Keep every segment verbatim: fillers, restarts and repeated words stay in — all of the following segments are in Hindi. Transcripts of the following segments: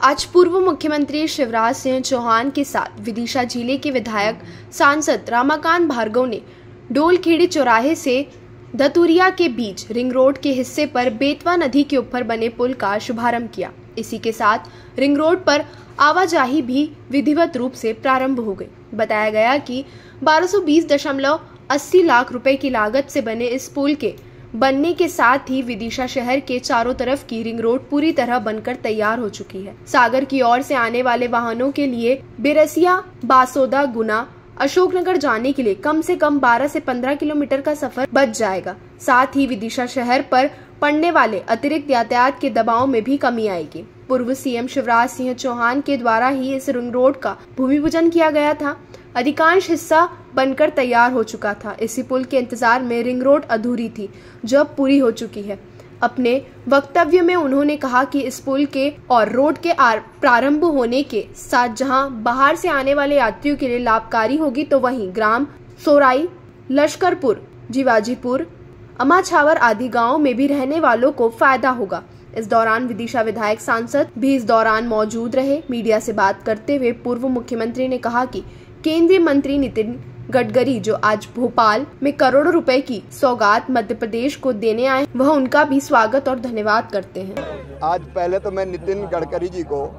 आज पूर्व मुख्यमंत्री शिवराज सिंह चौहान के साथ विदिशा जिले के विधायक सांसद रमाकांत भार्गव ने डोलखेड़ी चौराहे से धतुरिया के बीच रिंग रोड के हिस्से पर बेतवा नदी के ऊपर बने पुल का शुभारंभ किया। इसी के साथ रिंग रोड पर आवाजाही भी विधिवत रूप से प्रारंभ हो गई। बताया गया कि बारह सौ बीस दशमलव अस्सी लाख रुपए की लागत से बने इस पुल के बनने के साथ ही विदिशा शहर के चारों तरफ की रिंग रोड पूरी तरह बनकर तैयार हो चुकी है। सागर की ओर से आने वाले वाहनों के लिए बिरसिया, बासोदा, गुना, अशोकनगर जाने के लिए कम से कम बारह से पंद्रह किलोमीटर का सफर बच जाएगा। साथ ही विदिशा शहर पर पड़ने वाले अतिरिक्त यातायात के दबाव में भी कमी आएगी। पूर्व सीएम शिवराज सिंह चौहान के द्वारा ही इस रिंग रोड का भूमि पूजन किया गया था। अधिकांश हिस्सा बनकर तैयार हो चुका था। इसी पुल के इंतजार में रिंग रोड अधूरी थी, जो अब पूरी हो चुकी है। अपने वक्तव्य में उन्होंने कहा कि इस पुल के और रोड के प्रारंभ होने के साथ जहां बाहर से आने वाले यात्रियों के लिए लाभकारी होगी, तो वहीं ग्राम सोराई, लश्करपुर, जीवाजीपुर, अमाछावर आदि गांवों में भी रहने वालों को फायदा होगा। इस दौरान विदिशा विधायक सांसद भी इस दौरान मौजूद रहे। मीडिया से बात करते हुए पूर्व मुख्यमंत्री ने कहा कि केंद्रीय मंत्री नितिन गडकरी जो आज भोपाल में करोड़ों रुपए की सौगात मध्य प्रदेश को देने आए, वह उनका भी स्वागत और धन्यवाद करते हैं। आज पहले तो मैं नितिन गडकरी जी को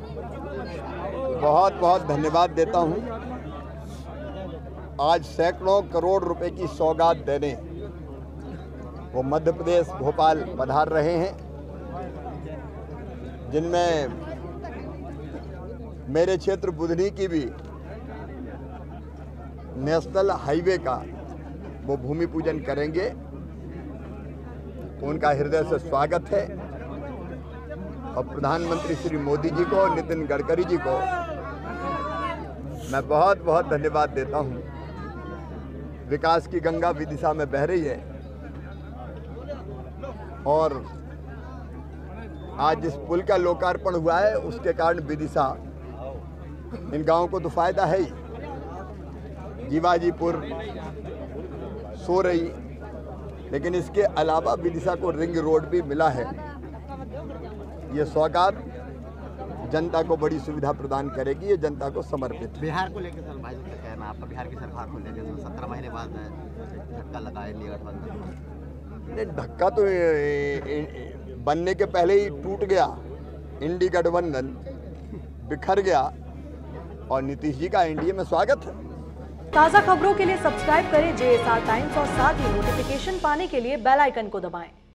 बहुत बहुत धन्यवाद देता हूं। आज सैकड़ों करोड़ रुपए की सौगात देने वो मध्य प्रदेश भोपाल पधार रहे हैं, जिनमें मेरे क्षेत्र बुधनी की भी नेशनल हाईवे का वो भूमि पूजन करेंगे। उनका हृदय से स्वागत है और प्रधानमंत्री श्री मोदी जी को और नितिन गडकरी जी को मैं बहुत बहुत धन्यवाद देता हूं। विकास की गंगा विदिशा में बह रही है और आज जिस पुल का लोकार्पण हुआ है उसके कारण विदिशा इन गांवों को तो फायदा है ही। जीवाजीपुर, सोरई, लेकिन इसके अलावा विदिशा को रिंग रोड भी मिला है। ये सौगात जनता को बड़ी सुविधा प्रदान करेगी, ये जनता को समर्पित। बिहार को लेकर सर भाई का कहना आपका, बिहार की सरकार को लेकर सत्रह महीने बाद धक्का लगा इंडिया गठबंधन। धक्का तो बनने के पहले ही टूट गया, इंडी गठबंधन बिखर गया और नीतीश जी का एनडीए में स्वागत है। ताज़ा खबरों के लिए सब्सक्राइब करें जे एस आर टाइम्स और साथ ही नोटिफिकेशन पाने के लिए बेल आइकन को दबाएं।